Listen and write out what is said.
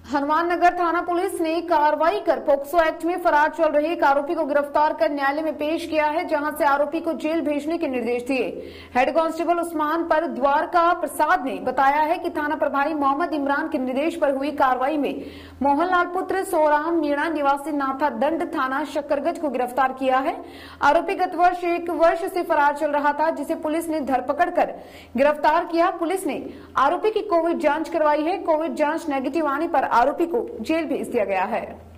हनुमान नगर थाना पुलिस ने कार्रवाई कर पोक्सो एक्ट में फरार चल रहे एक आरोपी को गिरफ्तार कर न्यायालय में पेश किया है, जहां से आरोपी को जेल भेजने के निर्देश दिए। हेड कांस्टेबल उस्मान पर द्वारका प्रसाद ने बताया है कि थाना प्रभारी मोहम्मद इमरान के निर्देश पर हुई कार्रवाई में मोहनलाल पुत्र सोराम मीणा निवासी नाथा दंड थाना शकरगंज को गिरफ्तार किया है। आरोपी गत वर्ष 1 वर्ष से फरार चल रहा था, जिसे पुलिस ने धरपकड़ कर गिरफ्तार किया। पुलिस ने आरोपी की कोविड जांच करवाई है। कोविड जांच नेगेटिव आने पर आरोपी को जेल भेज दिया गया है।